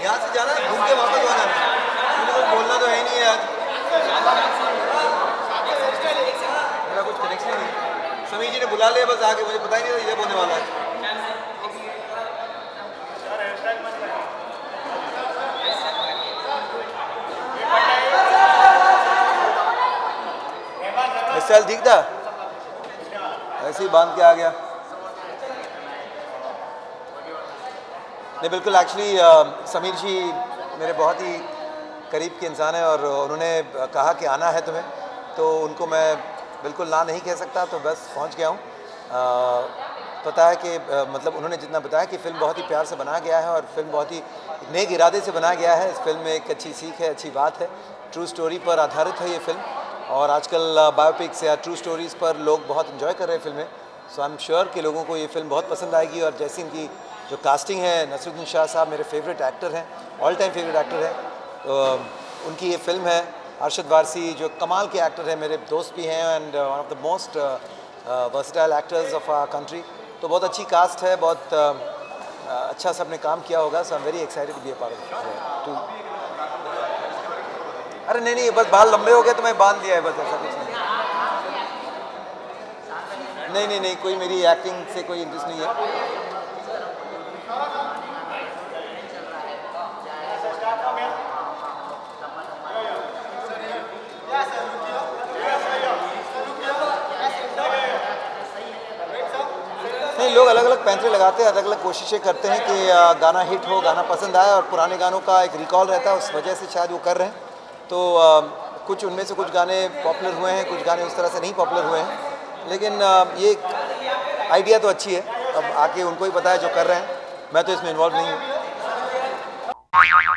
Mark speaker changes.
Speaker 1: यहाँ से जाना है, घूम के वापस आना है। मुझे कुछ बोलना तो है ही नहीं है आज। मेरा कुछ कनेक्शन नहीं। समीर जी ने बुला लिया बस आके, मुझे पता ही नहीं था ये होने वाला है। स्टाइल ठीक था, ऐसे ही बांध के आ गया। नहीं बिल्कुल, एक्चुअली समीर जी मेरे बहुत ही करीब के इंसान हैं और उन्होंने कहा कि आना है तुम्हें, तो उनको मैं बिल्कुल ना नहीं कह सकता, तो बस पहुंच गया हूं। पता है कि मतलब उन्होंने जितना बताया कि फ़िल्म बहुत ही प्यार से बनाया गया है और फिल्म बहुत ही नेक इरादे से बनाया गया है। इस फिल्म में एक अच्छी सीख है, अच्छी बात है, ट्रू स्टोरी पर आधारित है ये फिल्म। और आजकल बायोपिक्स या ट्रू स्टोरीज़ पर लोग बहुत इन्जॉय कर रहे हैं फिल्में। सो आई एम श्योर कि लोगों को ये फिल्म बहुत पसंद आएगी। और जैसी इनकी जो कास्टिंग है, नसरुद्दीन शाह साहब मेरे फेवरेट एक्टर हैं, ऑल टाइम फेवरेट एक्टर हैं, तो उनकी ये फिल्म है। अरशद वारसी जो कमाल के एक्टर हैं, मेरे दोस्त भी हैं and one of the most versatile actors of our country. तो बहुत अच्छी कास्ट है, बहुत अच्छा सबने काम किया होगा। So I am very excited to be a part of. अरे नहीं, बस बाल लंबे हो गए तो मैं बांध दिया है, बस ऐसा कुछ नहीं। नहीं, कोई मेरी एक्टिंग से कोई इंटरेस्ट नहीं है। नहीं, लोग अलग अलग पैंतरे लगाते हैं, अलग अलग कोशिशें करते हैं कि गाना हिट हो, गाना पसंद आए, और पुराने गानों का एक रिकॉल रहता है, उस वजह से शायद वो कर रहे हैं। तो कुछ उनमें से कुछ गाने पॉपुलर हुए हैं, कुछ गाने उस तरह से नहीं पॉपुलर हुए हैं, लेकिन ये आइडिया तो अच्छी है। अब आके उनको ही पता है जो कर रहे हैं, मैं तो इसमें इन्वॉल्व नहीं हूँ।